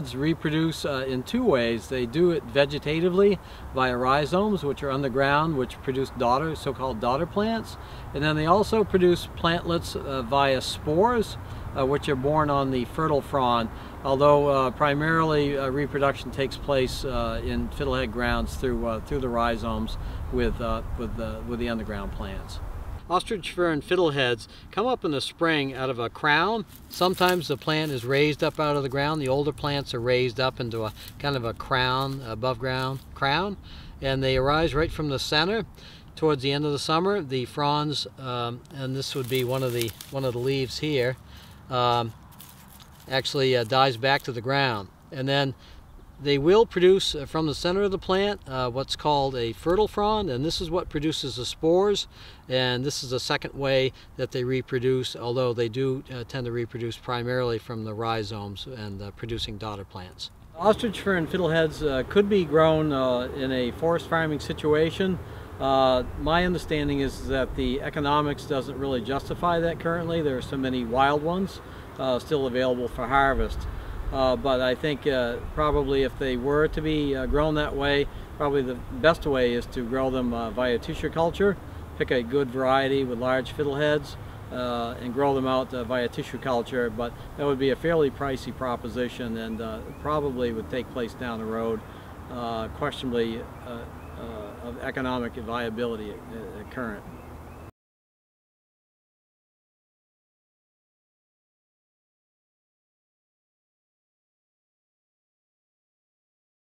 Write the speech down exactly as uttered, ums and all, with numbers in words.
fiddleheads reproduce uh, in two ways. They do it vegetatively via rhizomes, which are underground, which produce daughter, so-called daughter plants. And then they also produce plantlets uh, via spores, uh, which are born on the fertile frond, although uh, primarily uh, reproduction takes place uh, in fiddlehead grounds through, uh, through the rhizomes with, uh, with, the, with the underground plants. Ostrich fern fiddleheads come up in the spring out of a crown. Sometimes the plant is raised up out of the ground. The older plants are raised up into a kind of a crown, above ground crown, and they arise right from the center. Towards the end of the summer, the fronds, um, and this would be one of the one of the leaves here, um, actually uh, dies back to the ground, and then they will produce uh, from the center of the plant uh, what's called a fertile frond, and this is what produces the spores, and this is the second way that they reproduce, although they do uh, tend to reproduce primarily from the rhizomes and uh, producing daughter plants. Ostrich fern fiddleheads uh, could be grown uh, in a forest farming situation. Uh, my understanding is that the economics doesn't really justify that currently. There are so many wild ones uh, still available for harvest. Uh, but I think uh, probably if they were to be uh, grown that way, probably the best way is to grow them uh, via tissue culture. Pick a good variety with large fiddleheads uh, and grow them out uh, via tissue culture, but that would be a fairly pricey proposition and uh, probably would take place down the road, uh, questionably uh, uh, of economic viability at, at current.